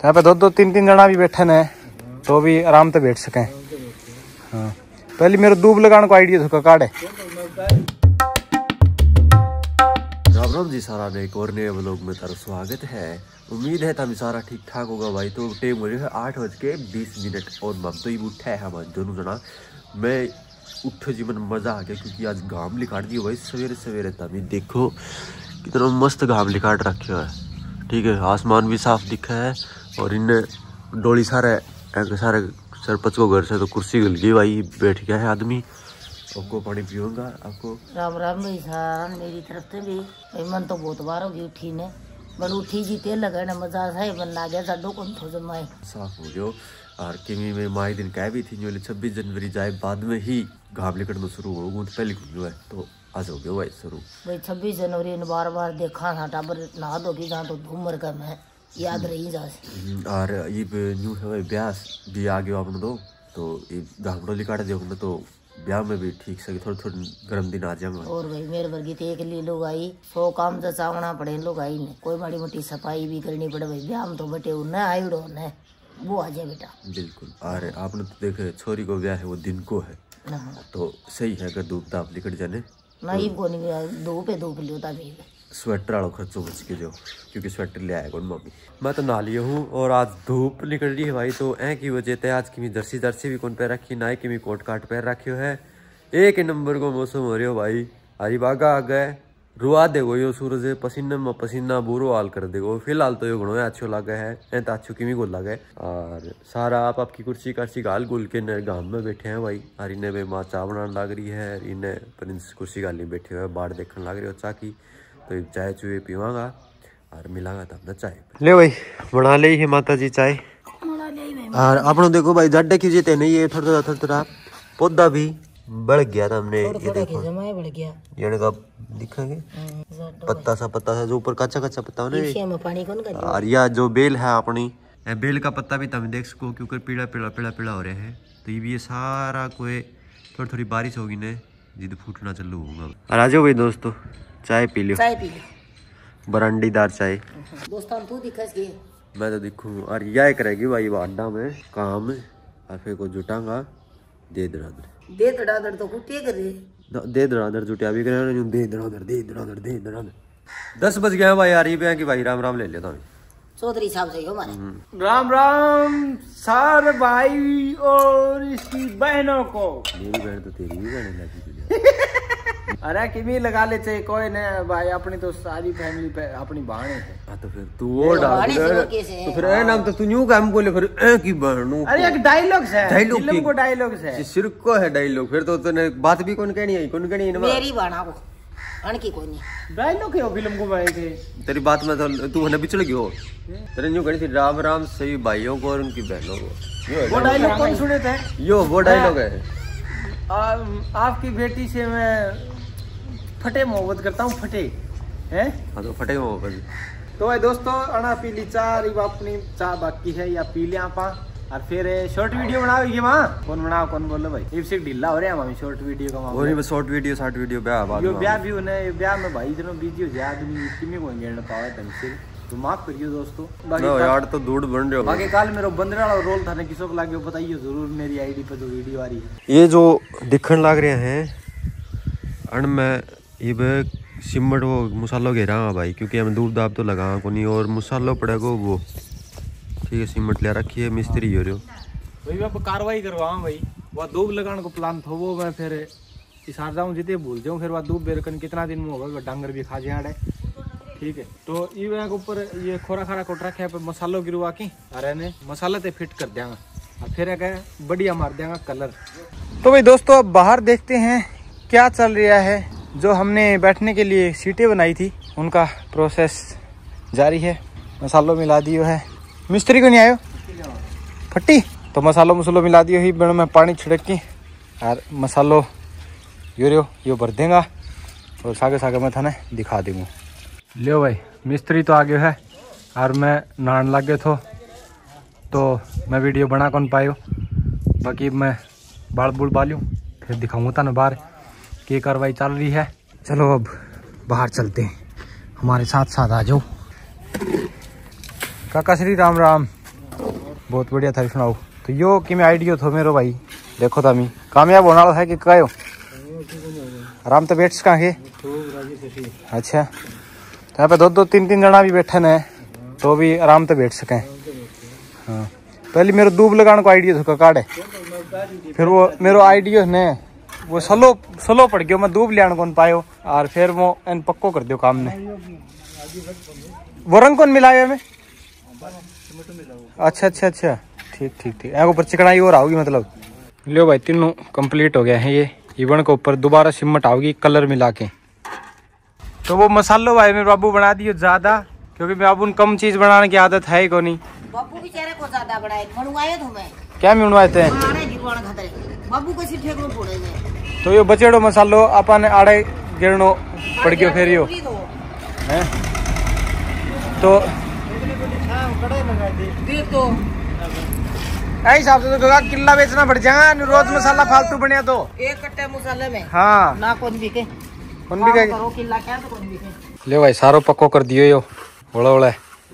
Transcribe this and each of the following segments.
यहाँ पे 2-2 3-3 जना भी बैठे ने तो भी आराम से बैठ सके। हाँ पहले मेरे दूब लगाने को आइडिया था काटे। राम राम जी सारा ने एक और नए व्लॉग में तारा स्वागत है। उम्मीद है तभी सारा ठीक ठाक होगा भाई। तो टाइम हो रही है 8:20 और मम तो ही उठा है हमारे दोनों जना। मैं उठो जी मन मजा आ गया क्योंकि आज घाम लिकाट दियो भाई सवेरे सवेरे। तभी देखो कितना मस्त घाम लिकाट रखे है। ठीक है आसमान भी साफ दिखा है और इन डोली सारे सरपंच को घर से तो कुर्सी गल गई भाई बैठ गया है आदमी। आपको पानी पीऊंगा आपको। राम राम भाई सारा मेरी तरफ से भी मन तो बहुत बार होगी उठी ने बड़ उठी जी तेल लगाने मजा है बन ला गया साडो कौन थो जमाए साफ हो गयो। और किमी में माई दिन कह भी थी जो 26 जनवरी जाए बाद में ही घाम निकलना शुरू हो तो पहले खुल है तो आज हो गया भाई शुरू भाई 26 जनवरी ने बार बार देखा था टाबर नहा दो की जहाँ तो घूमर का मैं याद रही जा। और ये न्यू है ब्यास भी आ गया अपने दो तो ये घामड़ो लिकाट दियो तो ब्याह में भी ठीक से थोड़े थोड़े गर्म दिन आ जाएंगे। और भाई मेरे वर्गी तो एक ली लोग आई 100 काम तो चावना पड़े लोग आई ने कोई माड़ी मोटी सफाई भी करनी पड़े भाई ब्याह में तो बटे उन्हें आयुड़ो ने वो आ जाए बेटा बिल्कुल। अरे आपने तो देखे छोरी को ब्याह है वो दिन को है तो सही है अगर धूप ताप निकट जाने नहीं को नहीं धूप लियोता भी स्वेटर वालों खर्चों बच के जो क्योंकि स्वेटर ले आएगा मम्मी। मैं तो नहा लिया हूँ और आज धूप निकल रही है भाई तो ऐ की वजह से आज की जर्सी भी कौन पैर रखी ना कि कोट काट पैर रखियो है। एक नंबर को मौसम हो रही हो भाई। हरी बागा आ गए रुआ देगो यो सूरज पसीना में पसीना बुरो हाल कर देगो। फिलहाल तो यो घणो अच्छो लगे है ऐ तो अच्छो किमी को लगे। और सारा आप आपकी कुर्सी कर्सी गाल गुल के गांव में बैठे हैं भाई। और इन्हें भी माँ चाय बनाने लग रही है इन्हें प्रिंस कुर्सी गाल नहीं बैठे हुए बाढ़ देखने लग रही हो चाय की तो चाय चुए पीवांगा और मिलांगा तब ना चाय ले भाई बना ले ही माता जी चाय। और अपनों देखो भाई जाडे की जेते नहीं है थोड़ा पौधा भी बढ़ गया था हमने ये देखो बढ़ गया ये का दिखेंगे पत्ता सा जो ऊपर कच्चा पत्ता है और या जो बेल है अपनी बेल का पत्ता भी तुम देख सको क्योंकि पीला हो रहे हैं तो ये भी ये सारा कोई थोड़ी बारिश होगी ने जिद फूटना चालू होगा। और आ जाओ भाई दोस्तों चाय पी लो बरंडीदार चाय दोस्तों तू दिखस के मैं तो दिखूं। और यह करेगी भाई अड्डा में काम और फिर को जुटांगा दे धड़ाधड़ तो कुटे कर दे धड़ाधड़ जुटिया भी करे दे धड़ाधड़ 10 बज गया भाई यार ये कि भाई राम राम ले लेता हूँ चौधरी साहब से हो मारे राम राम सारे भाई और इसकी बहनों को। मेरी बहन तो तेरी भी बहन लगी अरे किमी लगा ले चाहिए कोई ने भाई अपनी तो सारी फैमिली पे अपनी बहन है तो फिर तू वो डाल तो फिर ए नाम तो तू न्यू काम बोले फिर ए की बहनों। अरे एक डायलॉग्स है फिल्म को डायलॉग्स है सिर को है डायलॉग फिर तो तूने बात भी कौन कहनी है मेरी बहना को अनकी कोई नहीं डायलॉग है फिल्म को भाई के तेरी बात में तो तू हने बिचड़ गयो तेरे न्यू कहनी थी राम राम सभी भाइयों को और उनकी बहनों को। वो डायलॉग कौन सुने थे यो वो डायलॉग है आपकी बेटी से मैं फटे मोहब्बत करता हूँ फटे हैं हाँ तो फटे मोहब्बत तो भाई दोस्तों अना पी ली चार अपनी चाय बाकी है या पी लिया आपा और फिर शॉर्ट वीडियो बनाओगे वहाँ कौन बोलो भाई ये सिर्फ ढीला हो रहा है हमारी शॉर्ट वीडियो का वो नहीं शॉर्ट वीडियो ब्याह भी होने ब्याह में भाई इतना बिजी हो जाए आदमी किमी को घेरना पावे तुमसे तो माफ करियो दोस्तों। बाकी यार तो दूर बन रहे हो बाकी काल मेरा बंदरा रोल था किसको लागे बताइए जरूर मेरी आईडी पे जो वीडियो आ रही है। ये जो दिखने लग रहे हैं अण में ये सिमट वो मसालो घेरा भाई क्योंकि हम दूर दाब तो लगा को नहीं और मसालो पड़ेगा वो ठीक है सिमट ले रखी है मिस्त्री हो रहे हो भाई मैं कार्रवाई करवाऊँ भाई वह दूब लगाने को प्लान था वो मैं फिर इशार जाऊँ जितने भूल जाऊँ फिर वह दूब बेरकन कितना दिन में होगा डांगर भी खा जाए ठीक है। तो ये ऊपर ये खोरा खारा कोट रखे है मसालो गिरवा की अरे ने मसाला ते फिट कर देंगे और फिर बढ़िया मार देंगे कलर। तो भाई दोस्तों अब बाहर देखते हैं क्या चल रहा है। जो हमने बैठने के लिए सीटें बनाई थी उनका प्रोसेस जारी है। मसालो मिला दियो है मिस्त्री को नहीं आयो फट्टी तो मसालो मिला दियो ही बड़ो में पानी छिड़क की और मसालो यो भर देगा और सागे मैं थाने दिखा दूंगा। लियो भाई मिस्त्री तो आ गया है और मैं नहाने लग गए तो मैं वीडियो बना कौन पायो बाकी मैं बाल बुल बालूँ फिर दिखाऊंगा था ना बाहर की कार्रवाई चल रही है। चलो अब बाहर चलते हैं हमारे साथ आ जाओ। काका श्री राम राम बहुत बढ़िया थारी सुनाओ। तो यो कि मैं आइडियो थो मेरो भाई देखो तामी कामयाब होने वाला है कि कहो आराम तो बैठ सका है। अच्छा तो यहाँ पे 2-3 जना भी बैठे न तो भी आराम से बैठ सकें। हाँ पहले मेरो दूब लगाने को आइडिया था काट है, फिर वो मेरो आइडिया ने वो स्लो पड़ गयो, मैं दूब लियान कौन पायो और फिर वो इन पक्को कर दियो काम ने। वो रंग कौन मिलाया में? अच्छा अच्छा अच्छा ठीक ठीक ठीक। यहाँ ऊपर चिकनाई और आओगी मतलब। लो भाई तीनों कंप्लीट हो गया है ये इवन के ऊपर दोबारा सिमट आओगी कलर मिला के। तो वो मसालो भाई मेरे बाबू बना दियो ज्यादा क्योंकि मैं बाबू कम चीज बनाने की आदत है ही को नहीं। बाबू बेचारे को ज्यादा बनाए बनवाए तो मैं क्या मिलवाए थे बाबू को सिर्फ ठेकनो पड़े में। तो ये बचेड़ो मसालो अपन आड़े गिरनो पड़ गयो फिर यो है तो देख तो ऐ हिसाब से तो किला बेचना पड़ जाएगा रोज मसाला फालतू बनिया तो एक कट्टे मसाले में। हाँ ना कौन बिके कौन भी करो किला क्या तो कौन बिके। ले भाई सारो पक्को कर दियो यो ओला ओला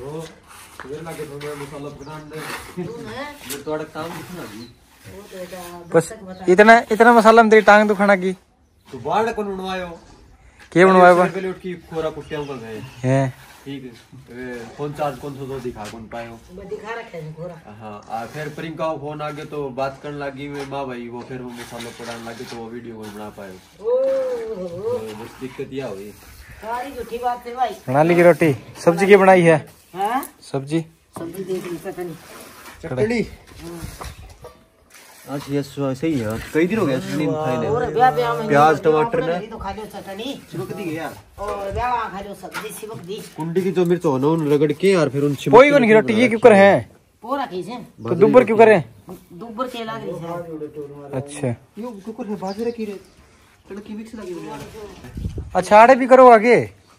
बस इतना इतना मसाला में तेरी टांग दुखाना की तो बाढ़ को बनवायो के बनवायो बा पहले उठ की खोरा कुटियां को गए हैं ठीक है फोन चार्ज कौन तो दिखा कौन पायो दिखा रखे हैं घोरा। हाँ फिर प्रियंका को फोन आ गया तो बात करने लगी मैं माँ भाई वो फिर वो मसाला पड़ाने लगे तो वो वीडियो को बना पायो। तो बस दिक्कत यह हुई सारी झूठी बात है भाई। बना ली की रोटी सब्जी की बनाई है हैं सब्जी सब्जी देख ली चटनी चटनी आज ये सही है कई दिन हो गया नींद खाई ने और ब्याह ब्याह में प्याज टमाटर ने तो खा लो चटनी चिपक दी यार और ब्याह खा लो सब्जी चिपक दी कुंडी की जो मिर्च हो ना उन रगड़ के और फिर उन कोई कौन की रोटी ये क्यों कर है पूरा खींचे तो दुबर क्यों करे दुबर के लाग रही है। अच्छा यो कुकर में बाजरे की रे तड़की मिक्स लगी अच्छा आड़े भी करो आगे।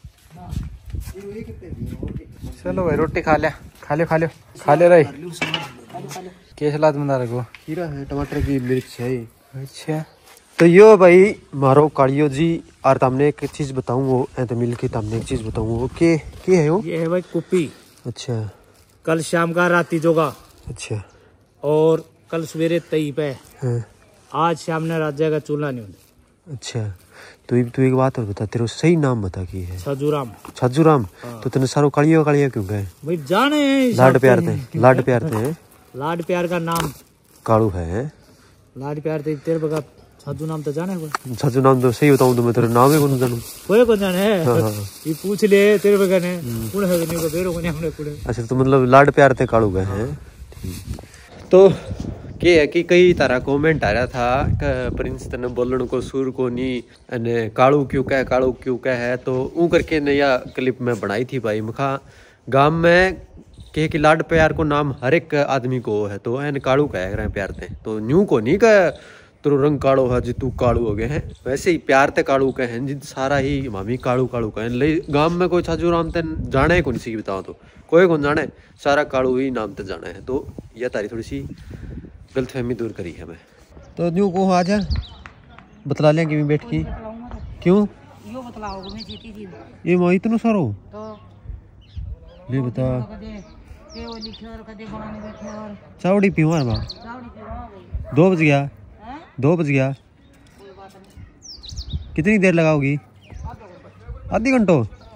चलो भाई रोटी खा ले रही के सलाद बना रखो खीरा है टमाटर की मिर्च है। अच्छा तो यो भाई मारो कालियो जी और तुमने एक चीज बताऊं वो ऐसे मिल के तुमने एक चीज बताऊं वो के है वो ये है भाई कुप्पी। अच्छा कल शाम का राती जोगा अच्छा और कल सवेरे तई पे हाँ। आज शाम ने रात जाएगा चूल्हा नहीं होता। अच्छा तो एक बात और बता तेरे सही नाम बता की है छज्जूराम। तो तेने सारो कालियो क्यों गए भाई जाने लाड प्यार थे लाड प्यार का नाम कालू है लाड प्यार तेरे बगा छज्जू नाम तो जाने कोई छज्जू नाम तो सही बताऊं तो मैं तेरा नाम ही कौन जानूं कोई कौन जाने है ये पूछ ले तेरे बगा ने कौन है नहीं को बेरो कोने हमने कुड़े। अच्छा तो मतलब लाड प्यार थे कालू गए हैं। तो के है कि कई तरह कमेंट आ रहा था प्रिंस तने बोलने को सुर को नहीं अने कालू क्यों कह है तो ऊ करके नया क्लिप में बनाई थी भाई मखा गांव में कहे कि लाड प्यार को नाम हर एक आदमी को है तो एन कालू कह रहे हैं प्यार ते तो न्यू को नहीं कह तेरो रंग कालो है जी तू कालू हो गए हैं वैसे ही प्यार ते कालू कहे हैं जिद सारा ही मामी कालू कहे गांव में कोई छाजू राम ते जाने को नहीं सी बताओ तो कोई कौन जाने सारा कालू ही नाम ते जाना है। तो यह तारी थोड़ी सी गलतफहमी दूर करी है मैं तो न्यू को आ जा बतला लें कि बैठ की क्यों यो बतलाओ मैं जीती थी ये मैं इतना सारो तो ले बता के वो लिखे और कदे बनाने बैठे और चावड़ी पीवा बा चावड़ी पे 2 बज गया हैं 2 बज गया कितनी देर लगाओगी आधी घंटो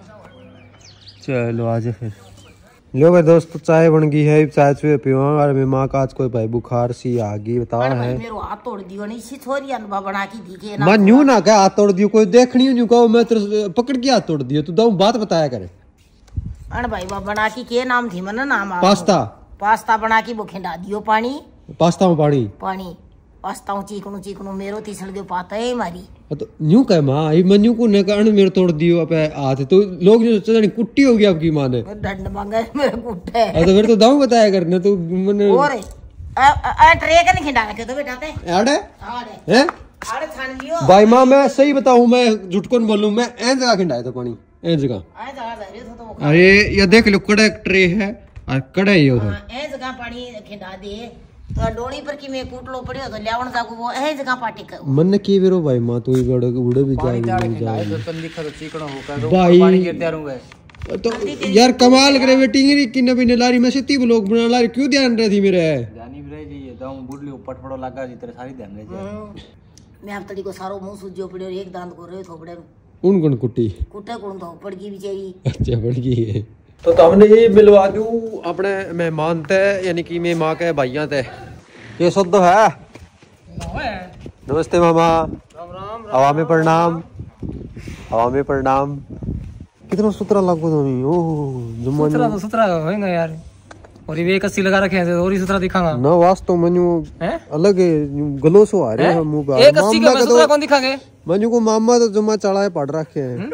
चलो आज फिर लो भाई दोस्त चाय बन गई है चाय चुए पीवा और मैं माँ का आज कोई भाई बुखार सी आ गई बताओ है मेरो हाथ तोड़ दियो नहीं सी छोरी अनबा बना की दी के मैं न्यू ना कह हाथ तोड़ दियो कोई देखनी न्यू कहो मैं तेरे पकड़ के हाथ तोड़ दियो तू दाऊ बात बताया करे अन भाई बा बना की के नाम थी मन नाम पास्ता बना की वो खिंडा दियो पास्ता में पानी पास्ता चिकनो मेरो तीसड़ दियो पाता है मारी तो न्यू कह मां ये मन्यू को ने कारण मेरे तोड़ दियो पे हाथ तो लोग जो चटनी कुट्टी हो गई आपकी मां ने डंड मांगा मेरे कुट्टे तो फिर तो दाऊ बताया करने तू मने और आ ट्रे का नहीं खिंडा रखे तो बेटा ते आड़े हैं आड़े छान लियो भाई मां मैं सही बताऊं मैं झूठ कौन बोलूं मैं ए जगह खिंडाया तो पानी ए जगह अरे ये देख लो कड़ा ट्रे है और कड़ा ही हो ए जगह पानी खिंडा दे तो डोली पर की मैं कूट लो पड़ियो तो लेवन जाको वो ए जगह पार्टी कर मन की वेरो भाई मां तू बड़े उड़े भी जाए तो तन दिखा तो चिकनो हो कर भाई पानी गिर दे रहूंगा तो यार कमाल करे बेटी की नबी लारी मैं सिटी ब्लॉग बना लारी क्यों ध्यान रही थी मेरे ध्यान भी रह जाइए दाऊ बुढ़ली ऊपर पड़ो लगा जी तेरे सारी ध्यान रह जाए मैं अब तड़ी को सारो मुंह सूजो पड़े और एक दांत को रे थोपड़े उन कौन कुट्टी कुट्टे कौन तो पड़ गई बेचारी। अच्छा पड़ गई है तो हमने ये मिलवा दूं अपने मेहमान थे यानी कि मेरी माँ के भाइयों थे। ये शुद्ध है। नमस्ते मामा। हवा में प्रणाम। हवा में प्रणाम। कितना सुथरा लागो तुम्हें ओ सुथरा तो सुथरा होएगा यार और ये कस्सी लगा रखे हैं और ही सुथरा दिखागा ना वास्तव मनु अलग गलो सो आ रहे हैं मुंह पे एक कस्सी का सुथरा कौन दिखागे मनु को मामा तो जुम्मा चढ़ाए पड़ रखे हैं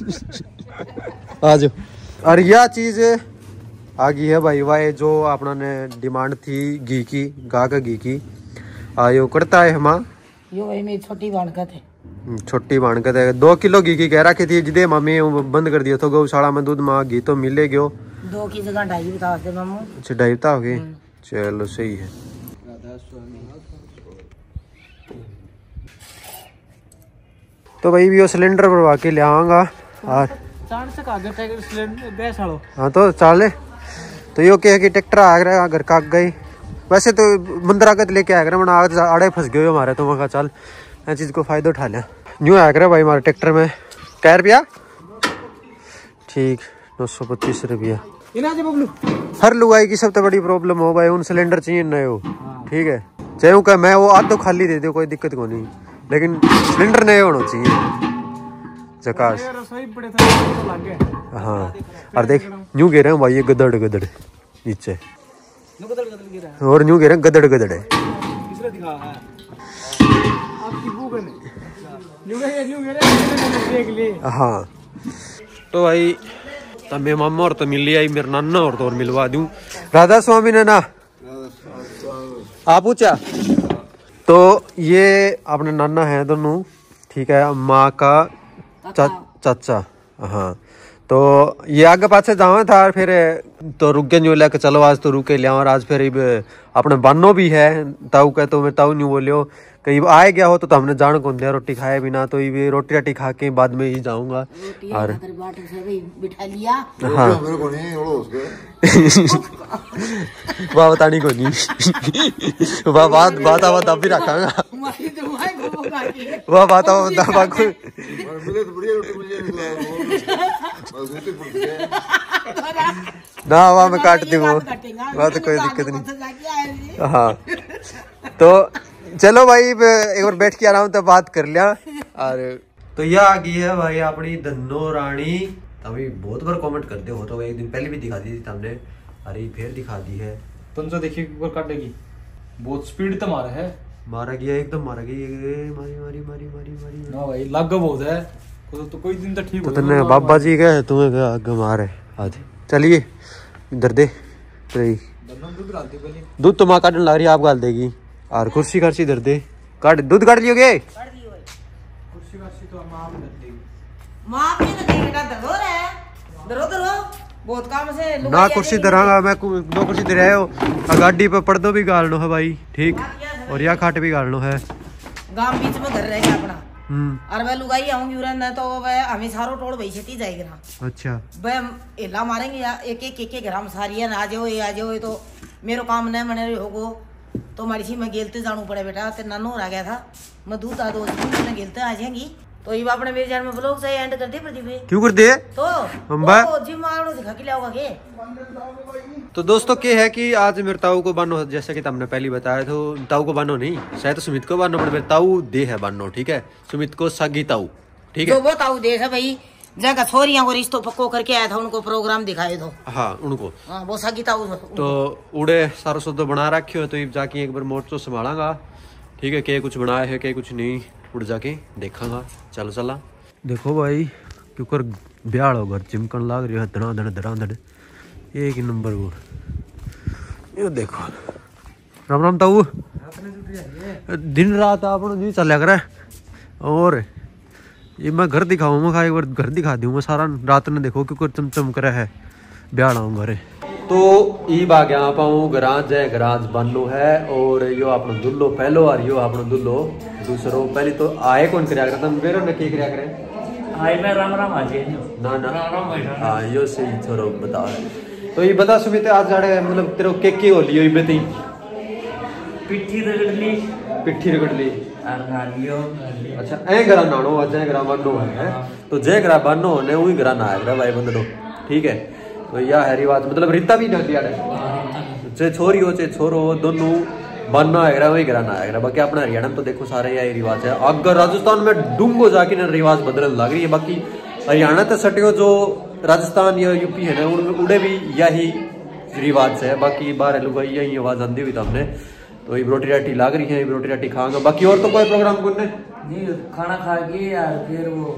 आ जाओ। और यह चीज आ गई है भाई भाई जो अपना ने डिमांड थी घी की गा का घी की आयो करता है हमा यो भाई मेरी छोटी बाणकत है छोटी बाणकत है 2 किलो घी की कह रखी थी जिदे मम्मी बंद कर दिया था गौशाला में दूध माँ घी तो मिले गयो 2 की जगह 2.5 बता दे मामू। अच्छा 2.5 बता हो गई चलो सही है। तो भाई भी वो सिलेंडर भरवा के ले आऊंगा और हाँ तो चाले तो यो क्या है कि ट्रैक्टर आ गया घर का गई वैसे तो मंदिर आगत लेके आया मैं आड़े फंस गए हमारे तो मैं चल इस चीज को फायदा उठा लिया न्यू आया करे भाई हमारे ट्रैक्टर में क्या रुपया ठीक 925 रुपया। हर लुगाई की सबसे बड़ी प्रॉब्लम हो भाई उन सिलेंडर चाहिए नए हो ठीक है चाहे क्या मैं वो आध तो खाली दे दो कोई दिक्कत को नहीं लेकिन सिलेंडर नए होना चाहिए जकास। हाँ और देख न्यू गिर रहे हैं भाई ये गदड़ गदड़ नीचे और न्यू गिर रहे हैं गदड़ गदड़ है। हाँ तो भाई तब मेरे मामा और तो मिल लिया मेरे नाना और तो और मिलवा दूं राधा स्वामी ने ना आप पूछा तो ये अपने नाना है दोनों ठीक है माँ का चाचा। हाँ तो ये आगे पाछे जावा था फिर तो रुक गए न्यू लेके चलो आज तो रुके लिया और आज फिर अपने बानो भी है ताऊ का तो मैं ताऊ न्यू बोलियो कहीं आए गया हो तो हमने जान कौन दिया रोटी खाए बिना तो ये रोटी राटी खा के बाद में ही जाऊंगा और बिठा लिया। हाँ वाह बतानी को नहीं वाह बात आवाज आप भी रखागा वाह बात ना वाह मैं काट दी वो तो कोई दिक्कत नहीं। हाँ तो चलो भाई एक बार बैठ के आ रहा हूँ तो बात कर लिया और तो यह आ गई है भाई अपनी धन्नो रानी अभी बहुत बार कमेंट करते हो तो एक दिन पहले भी दिखा दी थी हमने अरे फिर दिखा दी है तुम जो देखिए काटेगी बहुत स्पीड तो मारा है मारा गया एकदम मारा गया मारी मारी मारी मारी मारी ना भाई लग बहुत है तो कोई दिन तो ठीक तो तन्ने बाबा जी गए तुम्हें आगे मारे आज चलिए इधर दे दूध तो माँ काटने लग रही है आप गाल देगी और कुर्सी खर्ची इधर दे काट दूध काट लियोगे बहुत काम से ना कुर्सी दरांगा मैं 2 कुर्सी दे रहे हो गाड़ी पे पर्दो भी गालनो है भाई ठीक और या खाट भी गालनो है गांव बीच में घर रहेगा अपना और वह लुगाई आऊंगी उरन तो वह हमें सारो टोल भाई छती जाएगा। अच्छा वह एला मारेंगे या एक ग्राम सारी आ जाओ तो मेरो काम नहीं मने होगो तो मारी सी मैं गेलते जानू पड़े बेटा ते नानो रह गया था मैं दूध आ दो मैं गेलते आ जाएंगी तो ये अपने मेरे जान में ब्लॉग से एंड कर दे प्रदीप क्यों कर दे तो जिम आड़ो दिखा के लाओगा के तो दोस्तों क्या है कि आज मेरे ताऊ को बानो जैसा कि तुमने पहले बताया तो ताऊ को बानो नहीं शायद तो सुमित को बानो पर मेरे ताऊ दे है बानो ठीक है सुमित को सागी ताऊ ठीक है तो वो ताऊ दे है भाई जगह छोरियां को रिश्तो पक्को करके आया था उनको प्रोग्राम दिखाए दो हाँ उनको हाँ वो सागी ताऊ तो उड़े सारा सौदा बना रखे हो तो जाके एक बार मोटर संभालांगा ठीक है के कुछ बनाया है के कुछ नहीं उड़ जाके देखांगा चलो चला देखो भाई क्योंकि ब्याह हो घर चिमकन लाग रही है धड़ा एक ही नंबर वो ये देखो राम राम ताऊ दिन रात आप नहीं चल करे और ये मैं घर दिखाऊंगा एक बार घर दिखा दूंगा सारा रात ने देखो क्योंकि चमचम करे है ब्याह आऊँ घरे तो ई बाग यहाँ पाऊँ गराज है गराज बनलो है और यो अपना दुल्लो पहलो और यो अपना दुल्लो दूसरो पहले तो आए कौन कराया करता मेरे ने क्या कराया करे हाय मैं राम राम आजे ना ना हाँ यो सही छोरो बता। तो ये बता सुमित आज जाड़े मतलब तेरे के होली हो बते पिट्ठी रगड़ ली और नालियो। अच्छा ए गरा नानो आज ए गरा बानो है तो जय गरा बानो ने वही गरा ना है भाई बंदो ठीक है। तो यह है रिवाज मतलब रीता भी ना दिया चाहे छोरी हो चाहे छोरो हो दोनों बनना है वही कराना है। बाकी अपना हरियाणा में तो देखो सारे यही रिवाज है। अगर राजस्थान में डूंगो जाके ना रिवाज बदलने लग रही है। बाकी हरियाणा तो सटियो जो राजस्थान या यूपी है ना उड़े भी यही रिवाज है। बाकी बाहर लोग यही आवाज आती हुई हमने तो ये रोटी राटी लाग रही है रोटी राटी खाऊंगा। बाकी और तो कोई प्रोग्राम करने नहीं खाना खा के यार फिर वो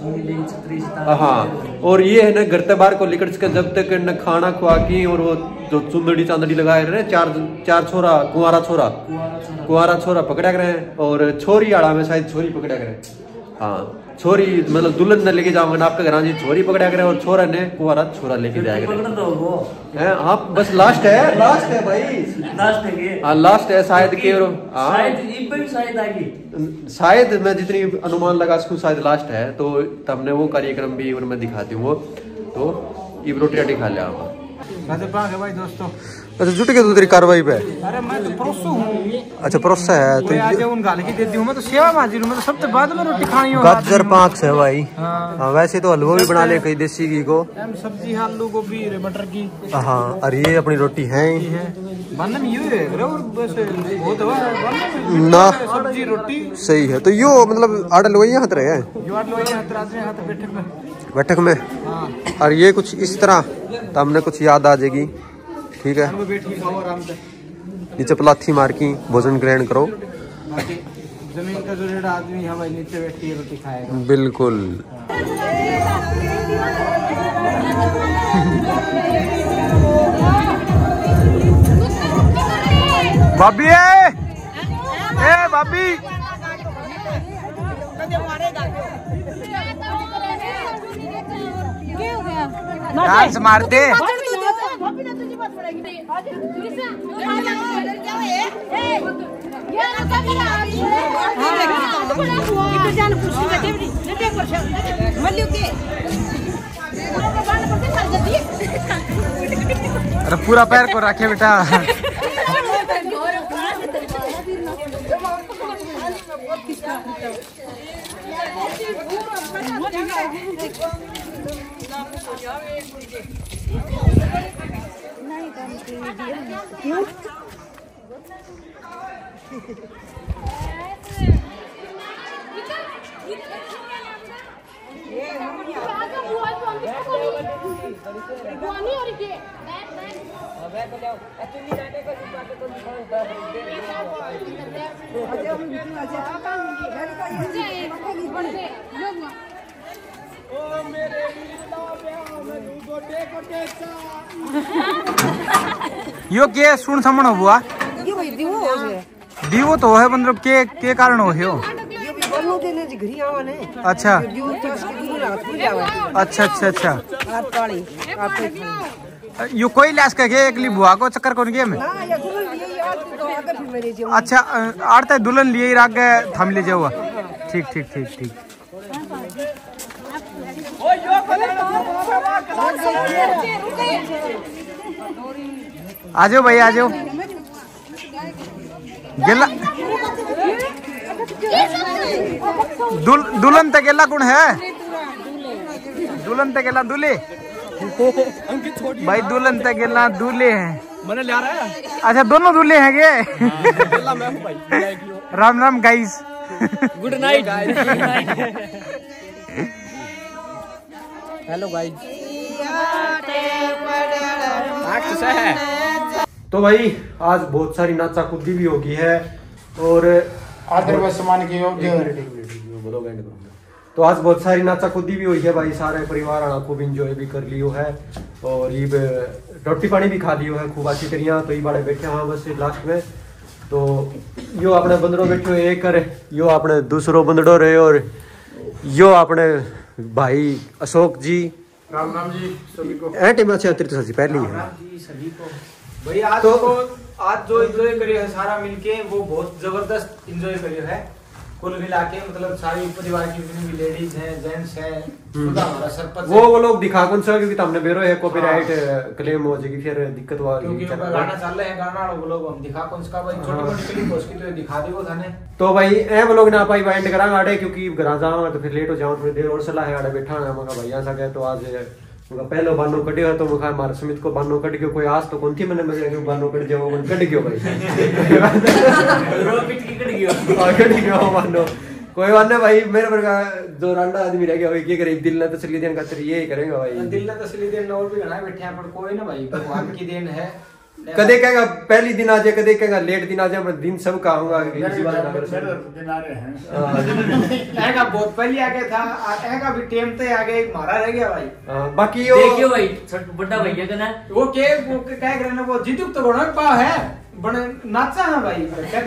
हाँ। और ये है ना घर से बाहर को लिकड़ के जब तक न खाना खुआ की और वो जो चुंदड़ी चांदड़ी लगाए रहे चार छोरा कुंवारा छोरा पकड़ा करे और छोरी आड़ा में शायद छोरी पकड़ा करे। हाँ छोरी मतलब दुल्हन ने लेके जाऊंगा ना आपके घर जी छोरी पकड़ा करे और छोरा ने कुंवारा छोरा लेके जाएगा। हाँ बस लास्ट है भाई लास्ट है शायद के शायद मैं जितनी अनुमान लगा सकूं शायद लास्ट है। तो हमने वो कार्यक्रम भी मैं दिखाती हूँ वो तो ये रोटी राटी खा लिया भाई दोस्तों। अच्छा जुट के दूसरी कार्रवाई पे अरे मैं तो परोसू हूँ। अच्छा परोसा है तो आज उन गाल की देती हूँ मैं तो सेवा में हाजिर हूँ। मैं तो सबसे बाद में रोटी खानी हो गाजर पाक से भाई। हाँ वैसे तो हलवा भी बना ले कई देसी घी को सब्जी है आलू गोभी मटर की। हाँ और ये अपनी रोटी है बनने में यूं है और वैसे बहुत ना सब्जी रोटी सही है। तो यो मतलब आड़ लोई हाथ रहे बैठक में और ये कुछ इस तरह तो हमने कुछ याद आ जाएगी ठीक है। नीचे पलाथी मार की भोजन ग्रहण करो। जमीन का जो रेडा आदमी है भाई नीचे बैठ के रोटी खाएगा बिल्कुल। भाभी ए भाभी डांस मार दे। अरे पूरा पैर को रखे बेटा। यो के सुन समण हुआ दीवो तो है मतलब के कारण हो अच्छा अच्छा अच्छा अच्छा यो कोई लाश का के एकली बुआ को चक्कर कौन गया में अच्छा आड़ते दुल्हन लिए राग थम ले जाओ ठीक ठीक ठीक ठीक। आ जाओ भाई आ जाओ गेला दुल्हन ते गेला कौन है दुल्हन ते गेला दूल्हे भाई दुल्हन ते गेला दूल्हे हैं मैंने ले रहा है। अच्छा दोनों दूल्हे हैं gay Ram Ram guys good night hello guys. तो भाई आज बहुत सारी नाचा कूदी भी होगी है और आदर व सम्मान के योग्य तो आज बहुत सारी नाचा कूदी भी हुई है भाई। सारे परिवार वाला खूब इंजॉय भी कर लियो है और ये रोटी पानी भी खा लियो है खूब अच्छी तरिया। तो ये बड़े बैठे हाँ बस लास्ट में तो यो अपने बंदरो बैठो एक कर यो अपने दूसरो बंदड़ो रहे और यो अपने भाई अशोक जी राम राम जी सभी को टीम अच्छी अतिरिक्त सजी पहली है सभी को भाई आज जो एंजॉय करियो है सारा मिलके वो बहुत जबरदस्त एंजॉय करियो है। कुल मिला के मतलब सारी परिवार की जितनी भी लेडीज हैं जेंट्स हैं खुदा हमारा सरपंच वो लोग दिखा कौन सा क्योंकि तुमने बेरो है कॉपीराइट क्लेम हो जाएगी फिर दिक्कत हुआ क्योंकि गाना चल रहे हैं गाना वो लोग हम दिखा कौन सा भाई छोटी मोटी क्लिप उसकी तो दिखा दी वो थाने तो भाई ए वो लोग ना पाई वाइंड करांगा आड़े क्योंकि घर जाऊंगा तो फिर लेट हो जाऊं थोड़ी देर और सलाह है आड़े बैठा है मगा भैया सा गए तो आज उनका पहलो बानो कटियो है तो मुखा मार सुमित को बानो कट गयो कोई आज तो कौन थी मैंने मजे के बानो कट जाओ मन कट गयो भाई रो पिट की कट गयो कट गयो बानो कोई बात नहीं भाई मेरे पर का जो रांडा आदमी रह गया भाई क्या करे दिल ना तसल्ली देन खातिर ये करेंगे भाई दिल ना तसल्ली देन और भी घना बैठे हैं पर कोई ना भाई भगवान की देन है कदे कहेगा पहली दिन आ जाए कदे कहेगा लेट दिन आ जाए दिन सब का होगा दिन आ रहे हैं ऐका बहुत पहले आ गया था ऐका भी टाइम ते आ गया मारा रह गया भाई बाकी यो देखियो भाई बड़ा भैया का ना वो क्या करना वो जीतू तो बड़ा पा है बड़े नाचा है भाई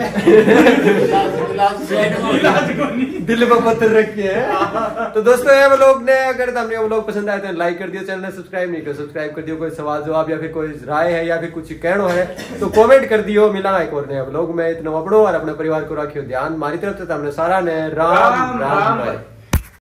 दिल में पत्थर रखे है तो दोस्तों ये व्लॉग ने अगर तुमने वो व्लॉग पसंद आए तो लाइक कर दियो चैनल सब्सक्राइब नहीं कर सब्सक्राइब कर दियो कोई सवाल जवाब या फिर कोई राय है या फिर कुछ कहना है तो कमेंट कर दियो मिला एक और नया व्लॉग में इतना अपनों और अपने परिवार को रखियो ध्यान हमारी तरफ से तुमने सारा ने राम राम, राम, राम, राम, राम, राम, राम, राम, राम, राम, राम, राम,